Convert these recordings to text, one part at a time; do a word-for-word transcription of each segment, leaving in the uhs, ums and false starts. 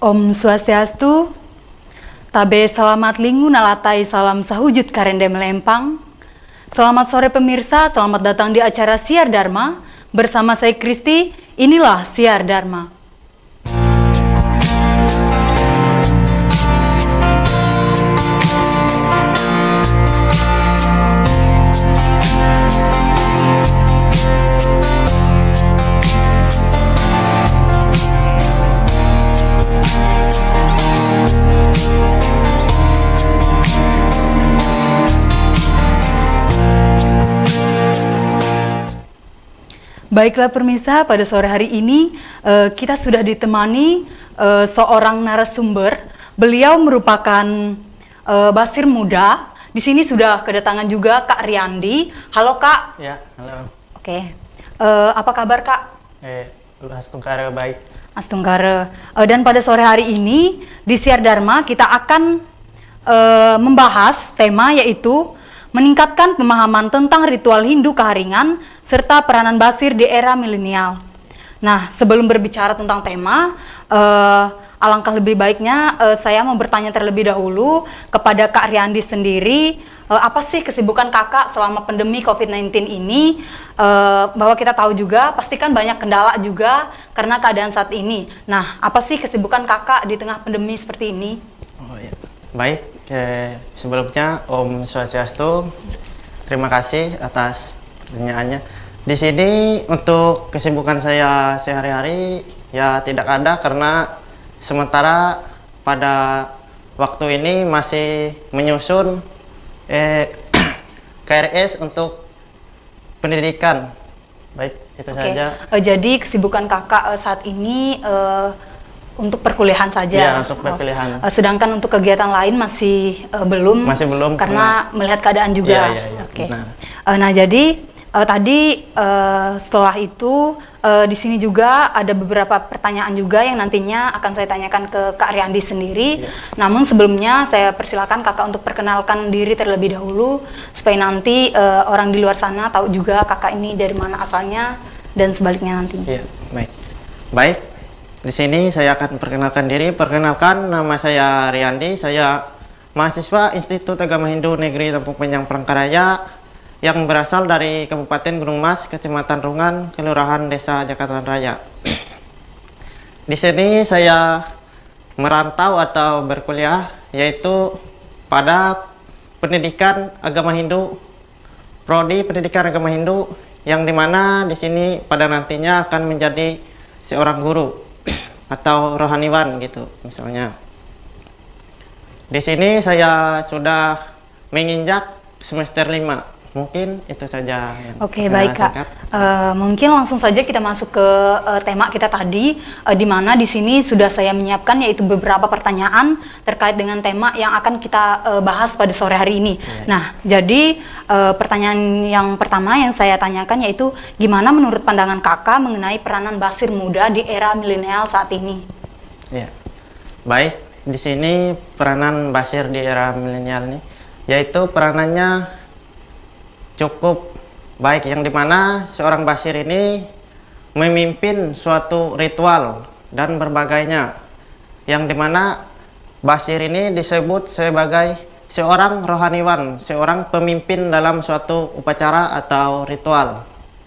Om Swastiastu, tabe selamat lingu nalatai salam sahujud karende melempang. Selamat sore pemirsa, selamat datang di acara Siar Dharma. Bersama saya Kristi, inilah Siar Dharma. Baiklah pemirsa, pada sore hari ini uh, kita sudah ditemani uh, seorang narasumber. Beliau merupakan uh, basir muda. Di sini sudah kedatangan juga Kak Riyandi. Halo Kak. Ya, halo. Oke. Uh, apa kabar Kak? Eh, Astungkara baik. Astungkara. Uh, dan pada sore hari ini di Siar Dharma kita akan uh, membahas tema yaitu meningkatkan pemahaman tentang ritual Hindu keharingan serta peranan basir di era milenial. Nah, sebelum berbicara tentang tema, uh, alangkah lebih baiknya uh, saya mau bertanya terlebih dahulu kepada Kak Riyandi sendiri, uh, apa sih kesibukan kakak selama pandemi COVID sembilan belas ini? Uh, bahwa kita tahu juga, pastikan banyak kendala juga karena keadaan saat ini. Nah, apa sih kesibukan kakak di tengah pandemi seperti ini? Oh ya, baik. Eh, sebelumnya Om Swastiastu, terima kasih atas pertanyaannya. Di sini untuk kesibukan saya sehari-hari ya tidak ada karena sementara pada waktu ini masih menyusun eh, K R S untuk pendidikan. Baik, itu Oke. saja. Uh, jadi kesibukan kakak uh, saat ini uh, untuk perkuliahan saja. Ya, untuk perkuliahan. Oh. Sedangkan untuk kegiatan lain masih uh, belum. Masih belum. Karena, karena melihat keadaan juga. Ya, ya, ya, Oke. benar. Uh, nah jadi uh, tadi uh, setelah itu uh, di sini juga ada beberapa pertanyaan juga yang nantinya akan saya tanyakan ke Kak Riyandi sendiri. Ya. Namun sebelumnya saya persilakan kakak untuk perkenalkan diri terlebih dahulu supaya nanti uh, orang di luar sana tahu juga kakak ini dari mana asalnya dan sebaliknya nanti. Iya, baik. Baik. Di sini saya akan perkenalkan diri. Perkenalkan, nama saya Riyandi. Saya mahasiswa Institut Agama Hindu Negeri Lampung Panjang Palangkaraya yang berasal dari Kabupaten Gunung Mas, Kecamatan Rungan, Kelurahan Desa Jakarta Raya. Di sini saya merantau atau berkuliah yaitu pada pendidikan agama Hindu, prodi pendidikan agama Hindu, yang dimana di sini pada nantinya akan menjadi seorang guru atau rohaniwan gitu misalnya. Di sini saya sudah menginjak semester lima. Mungkin itu saja. Oke, baik Kak. Uh, mungkin langsung saja kita masuk ke uh, tema kita tadi, uh, di mana di sini sudah saya menyiapkan yaitu beberapa pertanyaan terkait dengan tema yang akan kita uh, bahas pada sore hari ini. Yeah. Nah, jadi uh, pertanyaan yang pertama yang saya tanyakan yaitu gimana menurut pandangan kakak mengenai peranan basir muda di era milenial saat ini? Ya, yeah. Baik. Di sini peranan basir di era milenial ini, yaitu peranannya cukup baik, yang dimana seorang basir ini memimpin suatu ritual dan berbagainya, yang dimana basir ini disebut sebagai seorang rohaniwan, seorang pemimpin dalam suatu upacara atau ritual.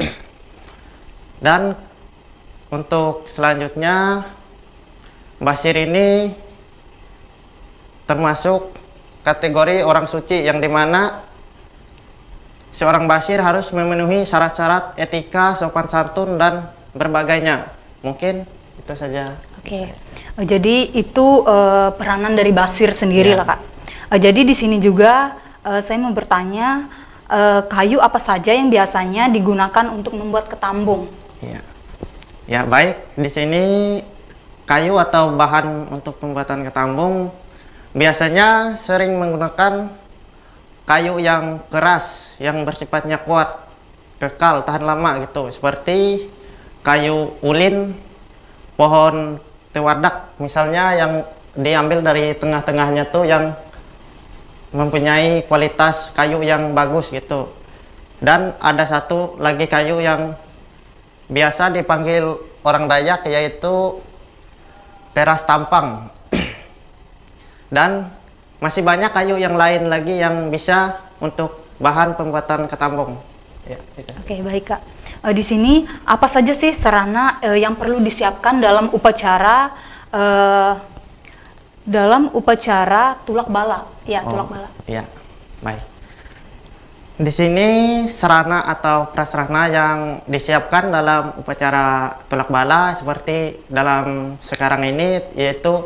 Dan untuk selanjutnya, basir ini termasuk kategori orang suci, yang dimana seorang basir harus memenuhi syarat-syarat etika, sopan santun, dan berbagainya. Mungkin itu saja. Oke, okay. Jadi itu uh, peranan dari basir sendiri ya. Lah Kak. Uh, jadi di sini juga uh, saya mau bertanya, uh, kayu apa saja yang biasanya digunakan untuk membuat ketambung? Ya, ya baik. Di sini kayu atau bahan untuk pembuatan ketambung biasanya sering menggunakan kayu yang keras, yang bersifatnya kuat, kekal, tahan lama gitu. Seperti kayu ulin, pohon tewadak misalnya, yang diambil dari tengah-tengahnya tuh yang mempunyai kualitas kayu yang bagus gitu. Dan ada satu lagi kayu yang biasa dipanggil orang Dayak, yaitu teras tampang. Dan masih banyak kayu yang lain lagi yang bisa untuk bahan pembuatan ketambong. Ya, gitu. Oke, baik Kak. E, di sini apa saja sih sarana e, yang perlu disiapkan dalam upacara e, dalam upacara tulak bala? Ya, Oh, tulak bala. Iya, baik. Di sini sarana atau prasarana yang disiapkan dalam upacara tulak bala seperti dalam sekarang ini, yaitu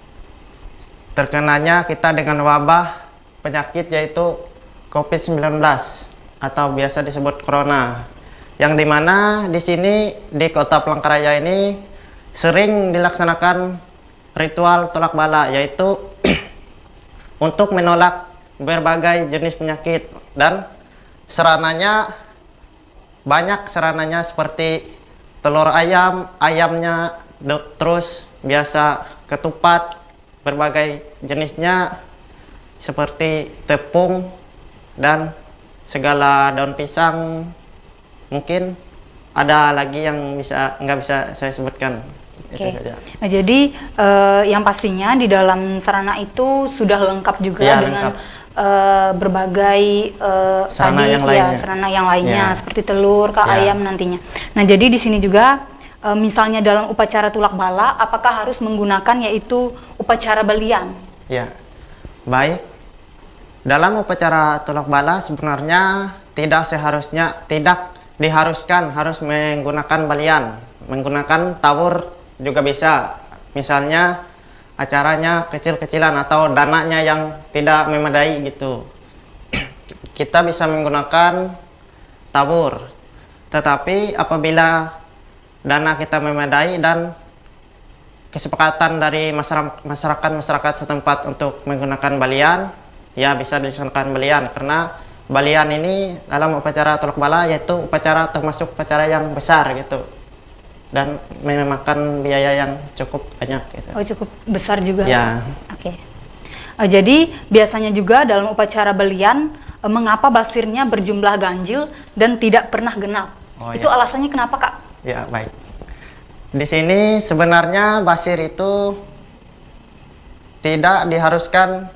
terkenanya kita dengan wabah penyakit yaitu COVID sembilan belas atau biasa disebut corona, yang dimana di sini di Kota Palangkaraya ini sering dilaksanakan ritual tulak bala, yaitu untuk menolak berbagai jenis penyakit. Dan sarananya banyak, sarananya seperti telur ayam, ayamnya, terus biasa ketupat, berbagai jenisnya seperti tepung dan segala daun pisang. Mungkin ada lagi yang bisa nggak bisa saya sebutkan. Oke. Itu saja. Nah, jadi eh, yang pastinya di dalam sarana itu sudah lengkap juga Ya, dengan lengkap. eh, berbagai eh, Sarana tadi yang ya lainnya. sarana yang lainnya Ya. seperti telur, kak, Ya. ayam nantinya. Nah, jadi di sini juga eh, misalnya dalam upacara tulak bala, apakah harus menggunakan yaitu upacara belian? Ya, baik. Dalam upacara tulak bala sebenarnya tidak seharusnya, tidak diharuskan harus menggunakan balian. Menggunakan tawur juga bisa. Misalnya acaranya kecil-kecilan atau dananya yang tidak memadai gitu. Kita bisa menggunakan tawur. Tetapi apabila dana kita memadai dan kesepakatan dari masyarakat-masyarakat setempat untuk menggunakan balian, ya bisa dilaksanakan balian, karena balian ini dalam upacara tulak bala yaitu upacara termasuk upacara yang besar gitu, dan memakan biaya yang cukup banyak gitu. Oh, cukup besar juga. Ya. Oke. Eh, jadi biasanya juga dalam upacara belian eh, mengapa basirnya berjumlah ganjil dan tidak pernah genap? Oh, Itu ya. alasannya kenapa, Kak? Ya, baik. Di sini sebenarnya basir itu tidak diharuskan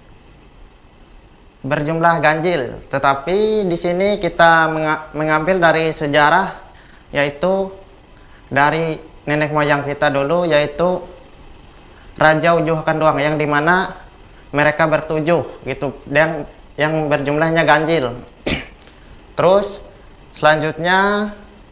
berjumlah ganjil, tetapi di sini kita mengambil dari sejarah, yaitu dari nenek moyang kita dulu, yaitu Raja Ujuh Kanduang, yang dimana mereka bertujuh gitu, yang yang berjumlahnya ganjil. Terus selanjutnya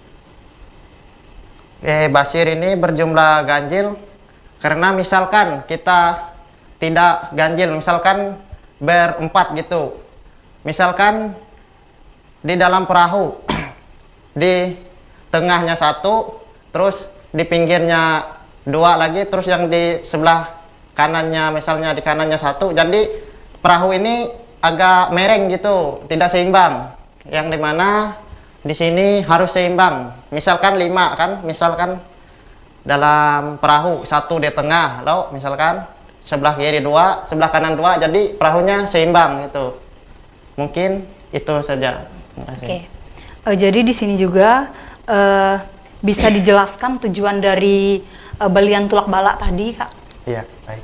eh, basir ini berjumlah ganjil karena misalkan kita tidak ganjil, misalkan berempat gitu, misalkan di dalam perahu di tengahnya satu, terus di pinggirnya dua lagi, terus yang di sebelah kanannya, misalnya di kanannya satu, jadi perahu ini agak mereng gitu, tidak seimbang, yang dimana di sini harus seimbang. Misalkan lima kan, misalkan dalam perahu satu di tengah, lalu misalkan sebelah kiri dua, sebelah kanan dua, jadi perahunya seimbang gitu. Mungkin itu saja. Oke. Uh, jadi di sini juga uh, bisa dijelaskan tujuan dari uh, belian tulak bala tadi, Kak? Iya, baik.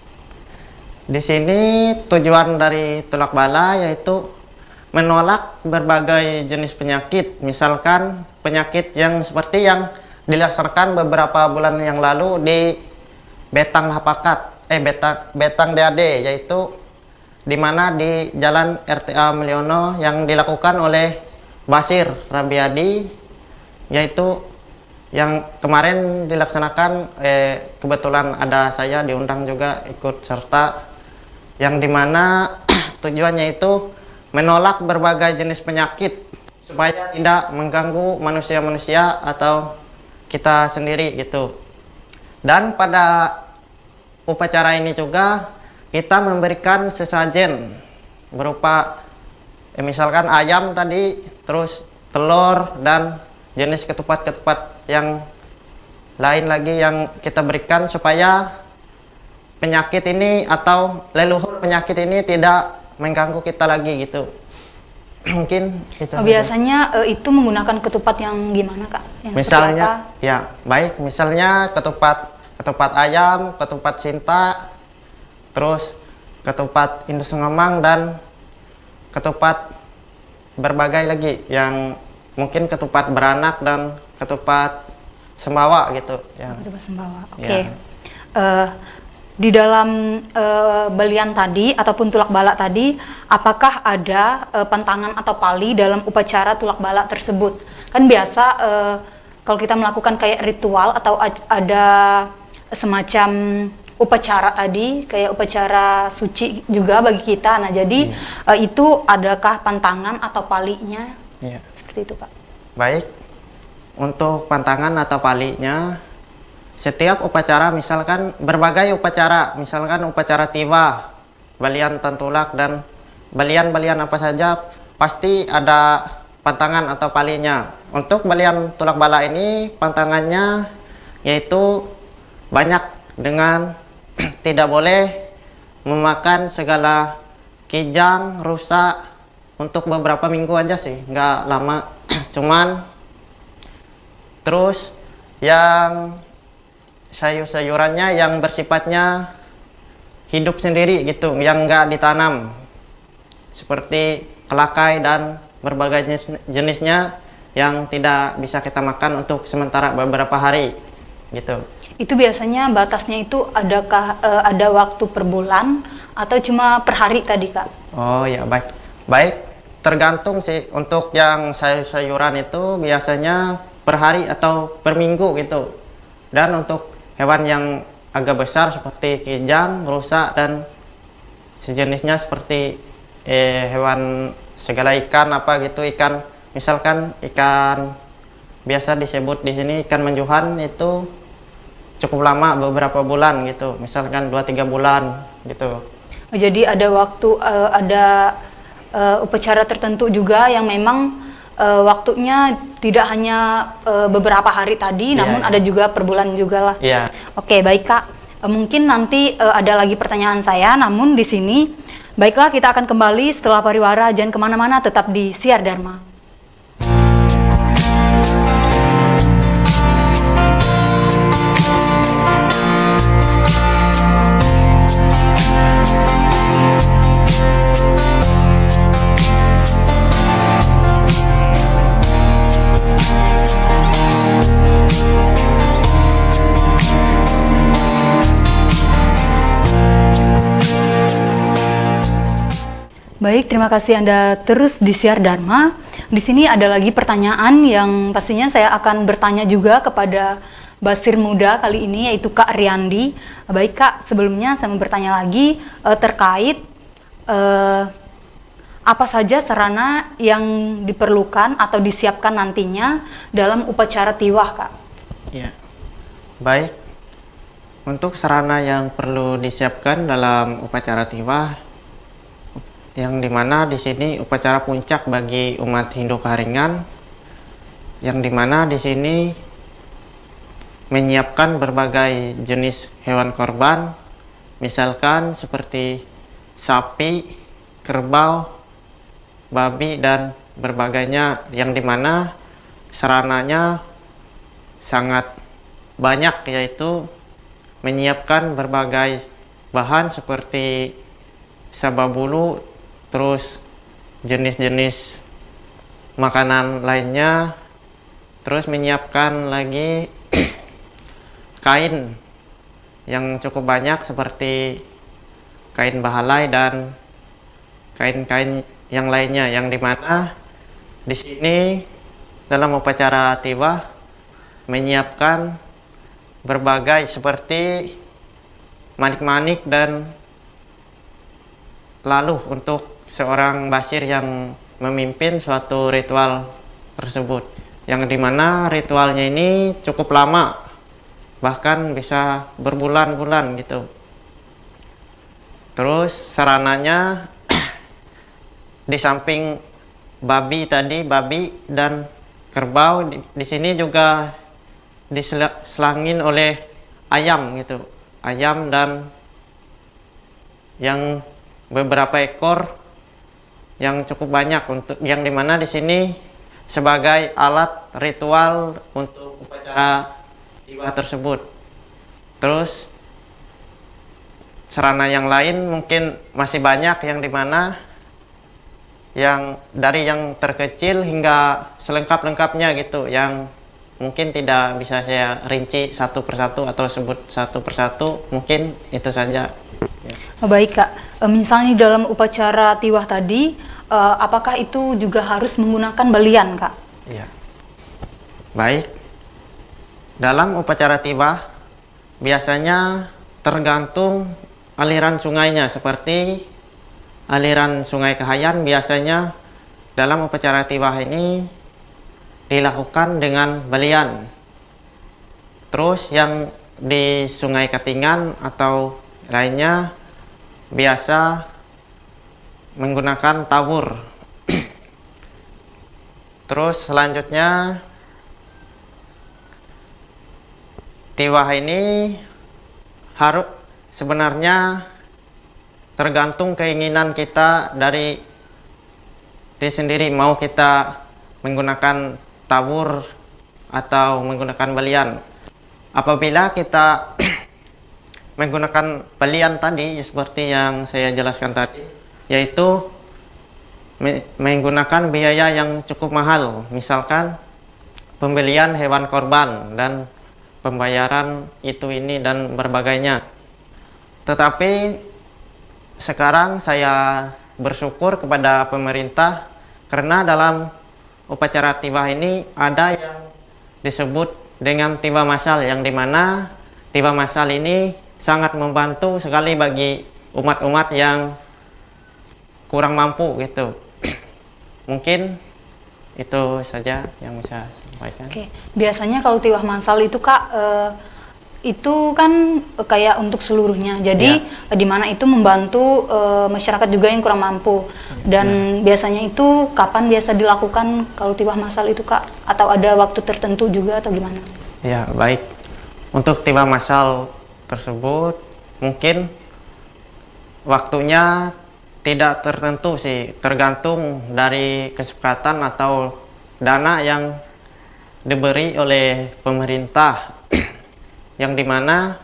Di sini tujuan dari tulak bala yaitu menolak berbagai jenis penyakit, misalkan penyakit yang seperti yang dilaksanakan beberapa bulan yang lalu di Betang Hapakat, eh Betang Betang D A D, yaitu di mana di Jalan R T A Meliono yang dilakukan oleh Basir Rabiadi, yaitu yang kemarin dilaksanakan, eh, kebetulan ada saya diundang juga ikut serta, yang dimana tujuannya itu menolak berbagai jenis penyakit supaya tidak mengganggu manusia-manusia atau kita sendiri gitu. Dan pada upacara ini juga kita memberikan sesajen berupa eh, misalkan ayam tadi, terus telur dan jenis ketupat-ketupat yang lain lagi yang kita berikan supaya penyakit ini atau leluhur penyakit ini tidak mengganggu kita lagi gitu. Mungkin itu. Oh, biasanya uh, itu menggunakan ketupat yang gimana, Kak? Yang misalnya ya baik, misalnya ketupat ketupat ayam, ketupat Sinta, terus ketupat Indus Ngemang, dan ketupat berbagai lagi yang mungkin ketupat beranak dan ketupat sembawa gitu ya. Ketupat sembawa. Oke. Ya. Uh, di dalam uh, belian tadi ataupun tulak balak tadi, apakah ada uh, pantangan atau pali dalam upacara tulak balak tersebut? Kan biasa uh, kalau kita melakukan kayak ritual atau ada semacam upacara tadi, kayak upacara suci juga bagi kita. Nah, jadi hmm. uh, itu adakah pantangan atau palinya? Ya. Seperti itu, Pak. Baik. Untuk pantangan atau palinya, setiap upacara, misalkan berbagai upacara, misalkan upacara tiwa, balian tantulak, dan balian-balian apa saja, pasti ada pantangan atau palinya. Untuk balian tulak balak ini, pantangannya yaitu banyak dengan tidak boleh memakan segala kijang, rusak untuk beberapa minggu aja sih, nggak lama. Cuman terus yang sayur-sayurannya yang bersifatnya hidup sendiri gitu, yang nggak ditanam, seperti kelakai dan berbagai jenisnya yang tidak bisa kita makan untuk sementara beberapa hari gitu. Itu biasanya batasnya itu adakah uh, ada waktu per bulan atau cuma per hari tadi, Kak? Oh ya, baik. Baik, tergantung sih. Untuk yang sayur-sayuran itu biasanya per hari atau per minggu gitu. Dan untuk hewan yang agak besar seperti kijang, rusa, dan sejenisnya seperti eh, hewan segala ikan apa gitu, ikan misalkan ikan biasa disebut di sini ikan menjuhan, itu cukup lama, beberapa bulan gitu, misalkan dua tiga bulan gitu. Jadi ada waktu uh, ada uh, upacara tertentu juga yang memang uh, waktunya tidak hanya uh, beberapa hari tadi, yeah, namun yeah. ada juga per bulan juga lah. Yeah. Oke, baik Kak. Uh, mungkin nanti uh, ada lagi pertanyaan saya, namun di sini baiklah kita akan kembali setelah pariwara. Jangan kemana-mana, tetap di Siar Dharma. Baik, terima kasih Anda terus di Siar Dharma. Di sini ada lagi pertanyaan yang pastinya saya akan bertanya juga kepada Basir Muda kali ini, yaitu Kak Riyandi. Baik Kak, sebelumnya saya mau bertanya lagi eh, terkait eh, apa saja sarana yang diperlukan atau disiapkan nantinya dalam upacara tiwah, Kak? Ya, baik. Untuk sarana yang perlu disiapkan dalam upacara tiwah, yang dimana di sini upacara puncak bagi umat Hindu Kaharingan, yang dimana di sini menyiapkan berbagai jenis hewan korban, misalkan seperti sapi, kerbau, babi, dan berbagainya, yang dimana sarananya sangat banyak, yaitu menyiapkan berbagai bahan seperti sababulu, terus jenis-jenis makanan lainnya, terus menyiapkan lagi kain yang cukup banyak seperti kain bahalai dan kain-kain yang lainnya, yang dimana di sini dalam upacara tiwah menyiapkan berbagai seperti manik-manik dan lalu untuk seorang basir yang memimpin suatu ritual tersebut, yang dimana ritualnya ini cukup lama, bahkan bisa berbulan-bulan gitu. Terus sarananya di samping babi tadi, babi dan kerbau, di, di sini juga diselangin oleh ayam gitu, ayam dan yang beberapa ekor yang cukup banyak, untuk yang dimana di sini sebagai alat ritual untuk upacara tiwah tersebut. Terus sarana yang lain mungkin masih banyak, yang dimana yang dari yang terkecil hingga selengkap-lengkapnya gitu, yang mungkin tidak bisa saya rinci satu persatu atau sebut satu persatu, mungkin itu saja. Ya. Oh, baik Kak, e, misalnya dalam upacara tiwah tadi, e, apakah itu juga harus menggunakan belian Kak? Ya. Baik, dalam upacara tiwah biasanya tergantung aliran sungainya. Seperti aliran Sungai Kahayan, biasanya dalam upacara tiwah ini dilakukan dengan belian. Terus yang di Sungai Katingan atau lainnya biasa menggunakan tabur. Terus selanjutnya tiwah ini harus sebenarnya tergantung keinginan kita dari diri sendiri, mau kita menggunakan tabur atau menggunakan belian. Apabila kita menggunakan belian tadi, seperti yang saya jelaskan tadi, yaitu menggunakan biaya yang cukup mahal, misalkan pembelian hewan korban dan pembayaran itu ini dan berbagainya. Tetapi sekarang saya bersyukur kepada pemerintah karena dalam upacara tiwah ini ada yang disebut dengan tiwah massal, yang dimana tiwah massal ini sangat membantu sekali bagi umat-umat yang kurang mampu gitu. Mungkin itu saja yang bisa saya sampaikan. Oke, biasanya kalau tiwah massal itu Kak, eh, itu kan eh, kayak untuk seluruhnya, jadi ya. Di mana itu membantu eh, masyarakat juga yang kurang mampu. Dan ya. Biasanya itu kapan biasa dilakukan kalau tiwah massal itu Kak? Atau ada waktu tertentu juga atau gimana? Ya, baik. Untuk tiwah massal tersebut mungkin waktunya tidak tertentu sih, tergantung dari kesepakatan atau dana yang diberi oleh pemerintah, yang dimana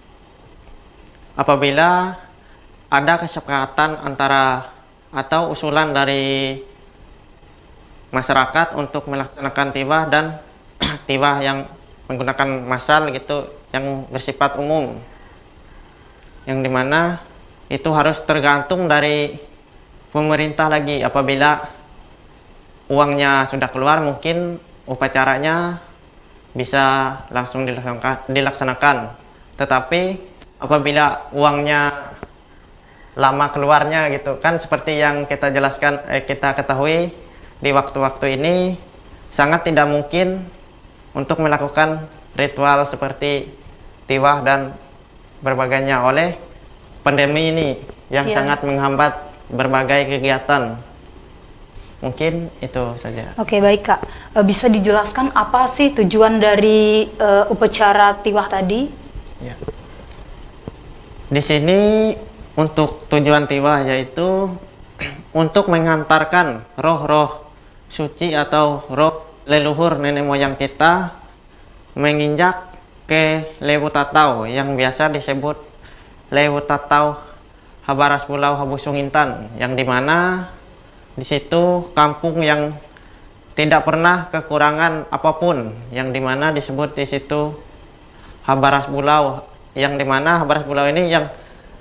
apabila ada kesepakatan antara atau usulan dari masyarakat untuk melaksanakan tiwah dan tiwah yang menggunakan massal gitu, yang bersifat umum, yang dimana itu harus tergantung dari pemerintah lagi. Apabila uangnya sudah keluar, mungkin upacaranya bisa langsung dilaksanakan. Tetapi apabila uangnya lama keluarnya gitu kan, seperti yang kita jelaskan, eh, kita ketahui di waktu-waktu ini sangat tidak mungkin untuk melakukan ritual seperti tiwah dan berbagainya oleh pandemi ini yang yeah. sangat menghambat berbagai kegiatan. Mungkin itu saja. Oke, baik Kak. E, bisa dijelaskan apa sih tujuan dari e, upacara tiwah tadi? Ya. Di sini untuk tujuan tiwah yaitu untuk mengantarkan roh-roh suci atau roh leluhur nenek moyang kita menginjak ke Lewu Tatau yang biasa disebut Lewu Tatau Habaras Pulau Habusung Intan, yang dimana di situ kampung yang tidak pernah kekurangan apapun, yang dimana disebut di situ Habaras Pulau, yang dimana Habaras Pulau ini yang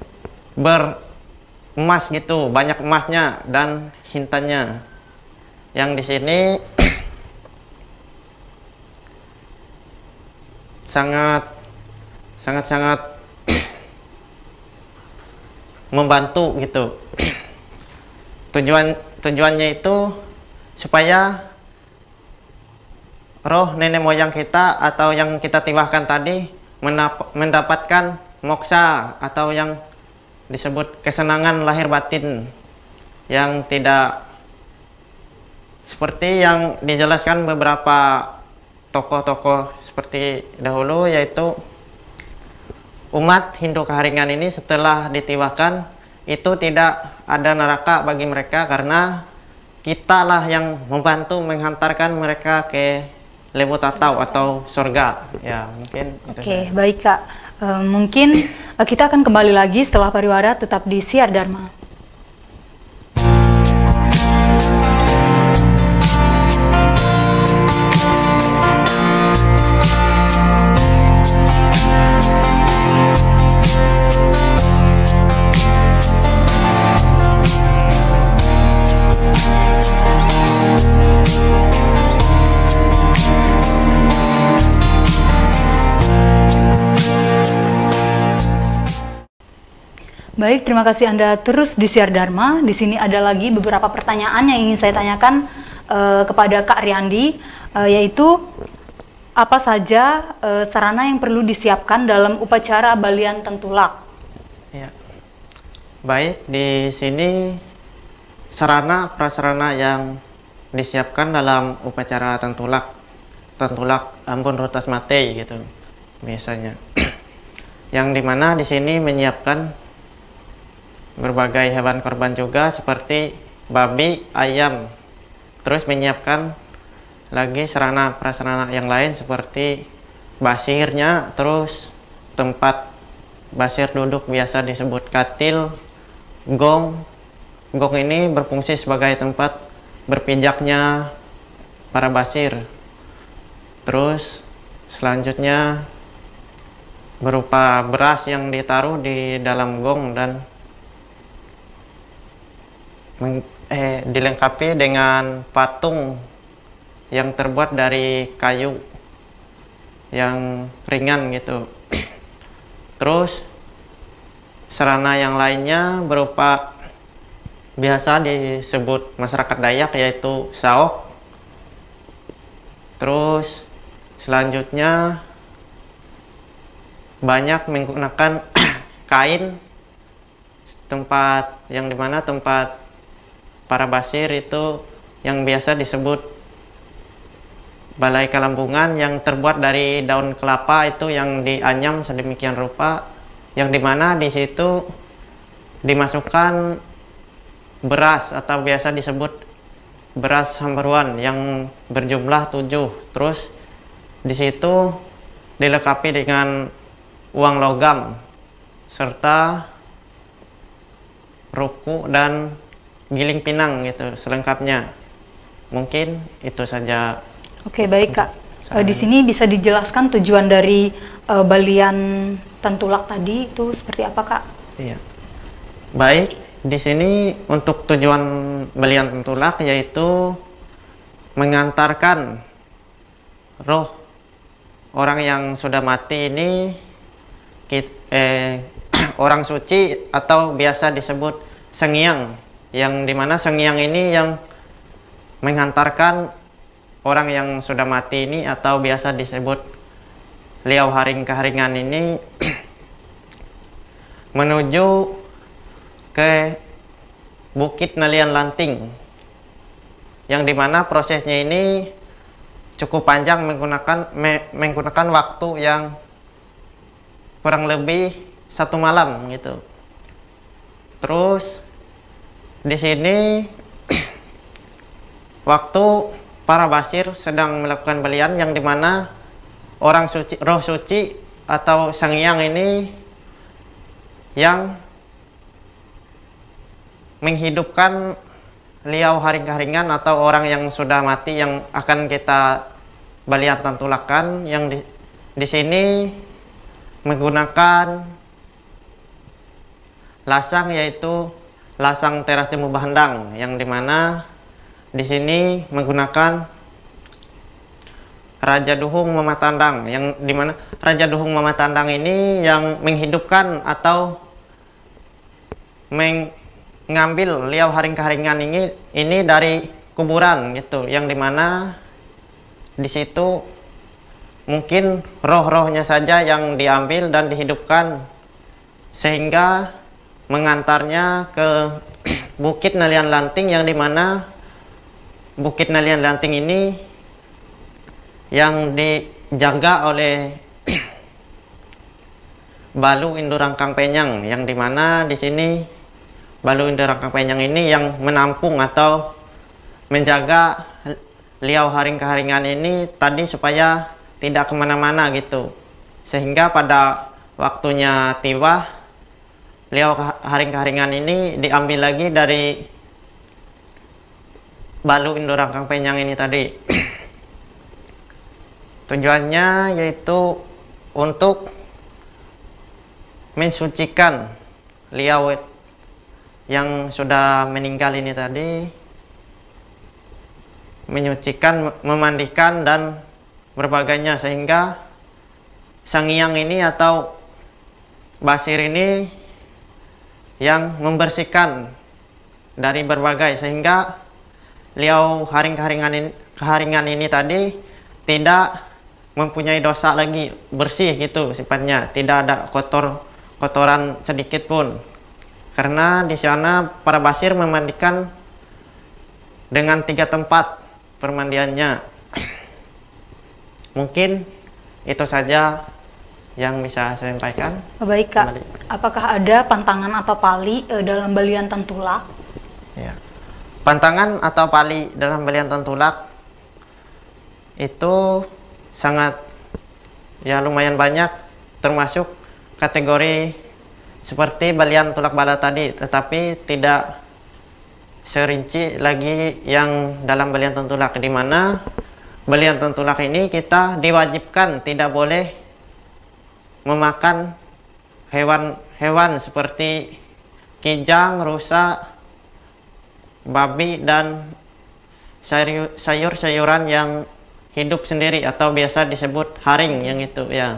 beremas gitu, banyak emasnya dan hintannya, yang di sini sangat sangat sangat membantu gitu. Tujuan tujuannya itu supaya roh nenek moyang kita atau yang kita tiwahkan tadi mendapatkan moksa atau yang disebut kesenangan lahir batin, yang tidak seperti yang dijelaskan beberapa tokoh-tokoh seperti dahulu, yaitu umat Hindu Kaharingan ini setelah ditiwahkan itu tidak ada neraka bagi mereka, karena kitalah yang membantu menghantarkan mereka ke Lewu Tatau atau surga. Ya, mungkin itu. Oke, baik Kak. Uh, mungkin uh, kita akan kembali lagi setelah pariwara, tetap di Siar Dharma. Baik, terima kasih Anda terus di Siar Dharma. Di sini ada lagi beberapa pertanyaan yang ingin saya tanyakan uh, kepada Kak Riyandi, uh, yaitu apa saja uh, sarana yang perlu disiapkan dalam upacara balian tentulak? Ya. Baik, di sini sarana prasarana yang disiapkan dalam upacara tentulak, tentulak ampun rutas matei gitu biasanya. Yang dimana di sini menyiapkan berbagai hewan korban juga seperti babi, ayam. Terus menyiapkan lagi sarana prasarana yang lain seperti basirnya, terus tempat basir duduk biasa disebut katil, gong. Gong ini berfungsi sebagai tempat berpijaknya para basir. Terus selanjutnya berupa beras yang ditaruh di dalam gong dan Eh, dilengkapi dengan patung yang terbuat dari kayu yang ringan gitu. Terus sarana yang lainnya berupa biasa disebut masyarakat Dayak yaitu saok. Terus selanjutnya banyak menggunakan kain, tempat yang dimana tempat para basir itu yang biasa disebut balai kelambungan yang terbuat dari daun kelapa itu yang dianyam sedemikian rupa, yang dimana di situ dimasukkan beras atau biasa disebut beras hambaruan yang berjumlah tujuh. Terus di situ dilengkapi dengan uang logam serta ruku dan giling pinang gitu selengkapnya. Mungkin itu saja. Oke, baik Kak. Uh, di sini bisa dijelaskan tujuan dari uh, balian tentulak tadi itu seperti apa, Kak? Iya. Baik, di sini untuk tujuan balian tentulak yaitu mengantarkan roh orang yang sudah mati ini kita, eh, orang suci atau biasa disebut sengiang, yang dimana sengiang ini yang menghantarkan orang yang sudah mati ini atau biasa disebut liau haring keharingan ini menuju ke Bukit Nalian Lanting, yang dimana prosesnya ini cukup panjang menggunakan me, menggunakan waktu yang kurang lebih satu malam gitu. Terus di sini waktu para basir sedang melakukan balian, yang dimana orang suci, roh suci atau sangyang ini yang menghidupkan liau haring keharingan atau orang yang sudah mati yang akan kita balian tentulakan, yang di, di sini menggunakan lasang yaitu lasang teras temu bahandang, yang dimana di sini menggunakan Raja Duhung Mamatandang, yang dimana Raja Duhung Mamatandang ini yang menghidupkan atau mengambil liau haring keharingan ini ini dari kuburan gitu, yang dimana di situ mungkin roh-rohnya saja yang diambil dan dihidupkan sehingga mengantarnya ke Bukit Nalian Lanting, yang dimana Bukit Nalian Lanting ini yang dijaga oleh Balu Indurangkang Penyang, yang dimana di sini Balu Indurangkang Penyang ini yang menampung atau menjaga liau haring keharingan ini tadi supaya tidak kemana-mana gitu, sehingga pada waktunya tiba, beliau haring-haringan ini diambil lagi dari Balu Indo Rangkang Penyang ini tadi. Tujuannya yaitu untuk mensucikan beliau yang sudah meninggal ini tadi, menyucikan, memandikan dan berbagainya, sehingga sang hyang ini atau basir ini yang membersihkan dari berbagai, sehingga beliau haring-haringan ini, keharingan ini tadi tidak mempunyai dosa lagi, bersih gitu sifatnya, tidak ada kotor kotoran sedikit pun, karena di sana para basir memandikan dengan tiga tempat permandiannya. Mungkin itu saja yang bisa saya sampaikan. Baik Kak, apakah ada pantangan atau pali eh, dalam balian Tentulak? Ya. Pantangan atau pali dalam balian Tentulak itu sangat ya lumayan banyak, termasuk kategori seperti balian tulak bala tadi, tetapi tidak serinci lagi yang dalam balian Tentulak, di mana balian Tentulak ini kita diwajibkan tidak boleh memakan hewan-hewan seperti kijang, rusa, babi, dan sayur-sayuran yang hidup sendiri atau biasa disebut haring yang itu ya.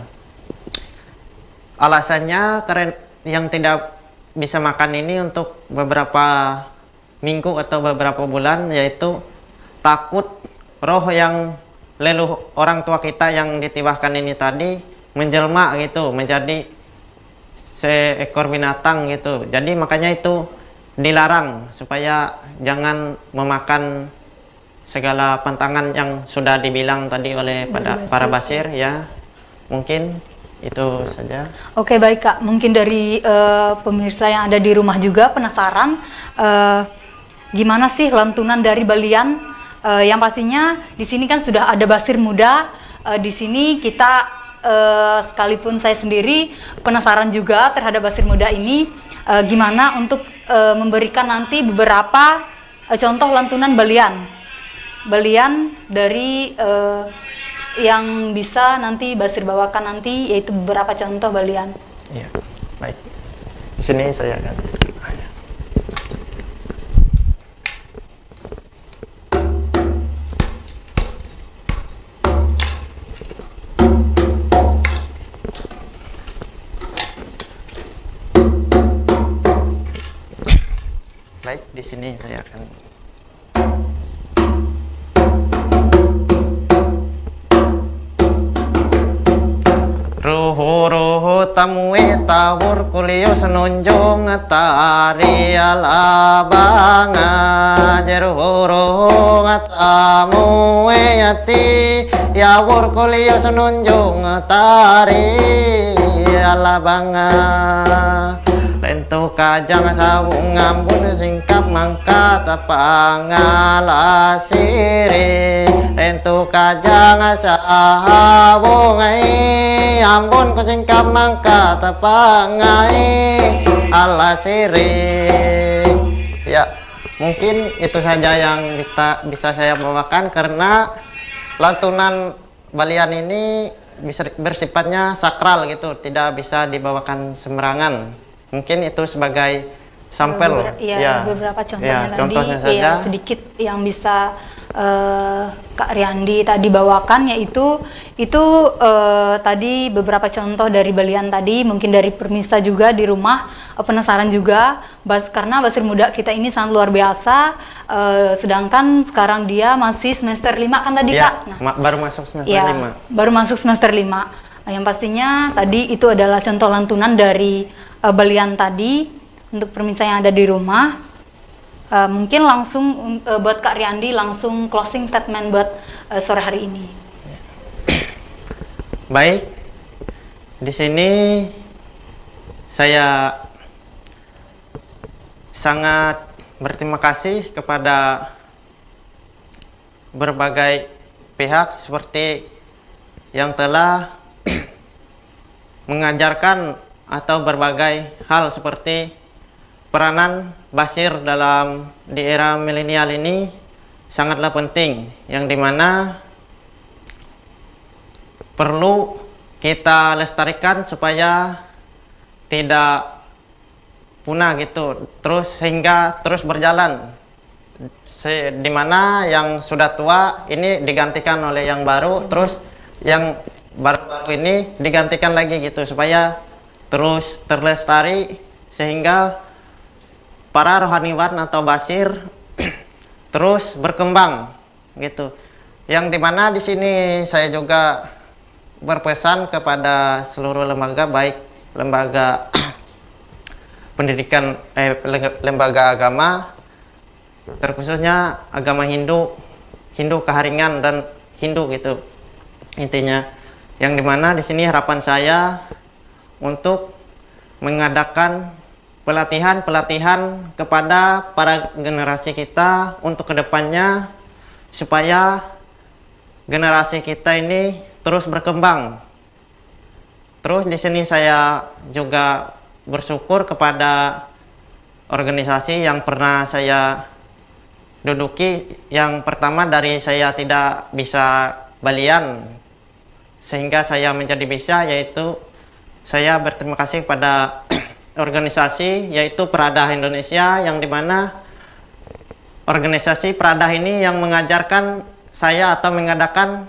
Alasannya karena yang tidak bisa makan ini untuk beberapa minggu atau beberapa bulan, yaitu takut roh yang leluhur orang tua kita yang ditibahkan ini tadi menjelma gitu, menjadi seekor binatang gitu. Jadi makanya itu dilarang supaya jangan memakan segala pantangan yang sudah dibilang tadi oleh pada para basir ya. Mungkin itu saja. Oke baik Kak, mungkin dari uh, pemirsa yang ada di rumah juga penasaran uh, gimana sih lantunan dari balian, uh, yang pastinya di sini kan sudah ada basir muda. Uh, di sini kita uh, sekalipun saya sendiri penasaran juga terhadap basir muda ini, uh, gimana untuk uh, memberikan nanti beberapa uh, contoh lantunan balian. Balian dari uh, yang bisa nanti basir bawakan nanti, yaitu beberapa contoh balian. Iya, baik. Di sini saya akan baik, di sini saya akan ruhu-ruhu tamue tawur kuliyo senonjong tari alabanga jeruhu-ruhu tamue yati yawur kuliyo senonjong tari alabanga lentu kajang sawung ngambun singkap mangkat pangalasiri lentu kajang sawung ai ambon kusingkap mangkat pangai alasiri. Ya, mungkin itu saja yang bisa bisa saya bawakan, karena lantunan balian ini bisa bersifatnya sakral gitu, tidak bisa dibawakan sembarangan. Mungkin itu sebagai sampel. Beber, ya, ya, beberapa contohnya ya, tadi, contohnya saja. Ya, sedikit yang bisa uh, Kak Riyandi tadi bawakan, yaitu itu uh, tadi beberapa contoh dari balian tadi. Mungkin dari permisa juga di rumah uh, penasaran juga, bas, karena basir muda kita ini sangat luar biasa. Uh, sedangkan sekarang dia masih semester lima kan tadi ya, Kak? Nah, baru masuk semester ya, lima. Baru masuk semester lima. Nah, yang pastinya tadi itu adalah contoh lantunan dari uh, balian tadi. Untuk pemirsa yang ada di rumah, uh, mungkin langsung uh, buat Kak Riyandi langsung closing statement buat uh, sore hari ini. Baik, di sini saya sangat berterima kasih kepada berbagai pihak seperti yang telah mengajarkan atau berbagai hal seperti peranan Basir dalam di era milenial ini sangatlah penting, yang dimana perlu kita lestarikan supaya tidak punah gitu, terus sehingga terus berjalan. Se dimana yang sudah tua ini digantikan oleh yang baru, terus yang baru-baru ini digantikan lagi gitu, supaya terus terlestari sehingga para rohaniwan atau basir terus berkembang gitu. Yang dimana di sini saya juga berpesan kepada seluruh lembaga, baik lembaga pendidikan, eh, lembaga agama, terkhususnya agama Hindu, Hindu Keharingan dan Hindu gitu intinya. Yang dimana di sini harapan saya untuk mengadakan pelatihan-pelatihan kepada para generasi kita untuk kedepannya, supaya generasi kita ini terus berkembang. Terus di sini saya juga bersyukur kepada organisasi yang pernah saya duduki. Yang pertama, dari saya tidak bisa balian sehingga saya menjadi bisa, yaitu saya berterima kasih kepada organisasi yaitu Peradah Indonesia, yang dimana organisasi Peradah ini yang mengajarkan saya atau mengadakan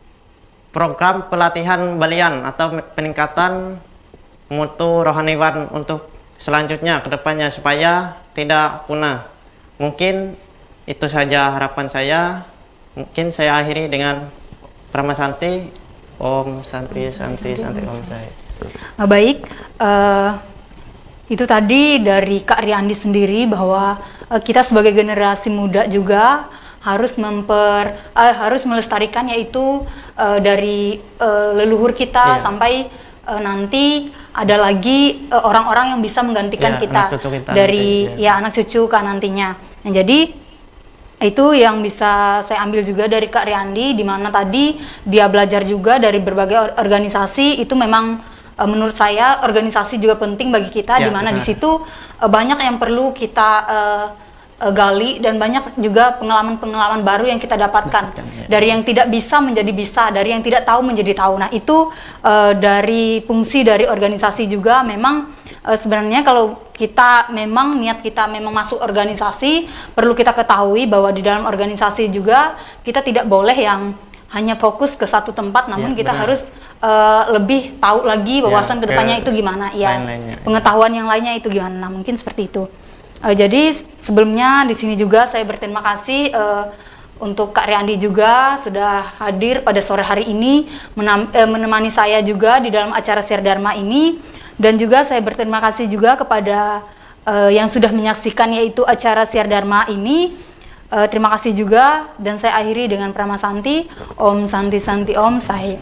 program pelatihan balian atau peningkatan mutu rohaniwan untuk selanjutnya ke depannya supaya tidak punah. Mungkin itu saja harapan saya. Mungkin saya akhiri dengan Pramasanti. Om Santi Santi Santi Om Sai. Baik, uh, itu tadi dari Kak Riyandi sendiri bahwa uh, kita sebagai generasi muda juga harus memper uh, harus melestarikan, yaitu uh, dari uh, leluhur kita, yeah, sampai uh, nanti ada lagi orang-orang uh, yang bisa menggantikan, yeah, kita, kita dari nanti, yeah, ya anak cucu kan nantinya. Nah, jadi itu yang bisa saya ambil juga dari Kak Riyandi, di mana tadi dia belajar juga dari berbagai organisasi. Itu memang uh, menurut saya organisasi juga penting bagi kita, ya, di mana di situ uh, banyak yang perlu kita uh, uh, gali, dan banyak juga pengalaman-pengalaman baru yang kita dapatkan. Ya. Dari yang tidak bisa menjadi bisa, dari yang tidak tahu menjadi tahu. Nah, itu uh, dari fungsi dari organisasi juga. Memang uh, sebenarnya kalau kita memang niat kita memang masuk organisasi, perlu kita ketahui bahwa di dalam organisasi juga kita tidak boleh yang hanya fokus ke satu tempat, namun ya, kita benar. harus uh, lebih tahu lagi wawasan ya, kedepannya itu gimana, ya, pengetahuan yang lainnya itu gimana. Nah, mungkin seperti itu. Uh, jadi sebelumnya di sini juga saya berterima kasih uh, untuk Kak Riyandi juga sudah hadir pada sore hari ini, uh, menemani saya juga di dalam acara Siar Dharma ini. Dan juga saya berterima kasih juga kepada uh, yang sudah menyaksikan yaitu acara Siar Dharma ini. Uh, terima kasih juga, dan saya akhiri dengan Pramasanti. Om Santi Santi Om Sai.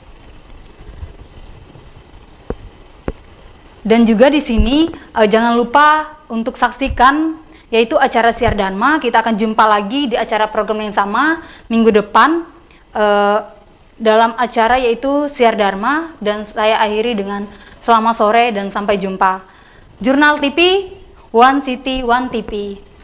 Dan juga di sini uh, jangan lupa untuk saksikan yaitu acara Siar Dharma. Kita akan jumpa lagi di acara program yang sama minggu depan uh, dalam acara yaitu Siar Dharma. Dan saya akhiri dengan selamat sore dan sampai jumpa. Jurnal T V, One City, One T V.